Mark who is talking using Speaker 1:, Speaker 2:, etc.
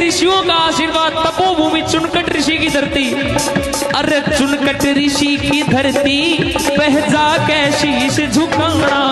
Speaker 1: ऋषियों का आशीर्वाद, तपोभूमि चुनकट ऋषि की धरती। अरे चुनकट ऋषि की धरती, पह जा के शीश झुकाना।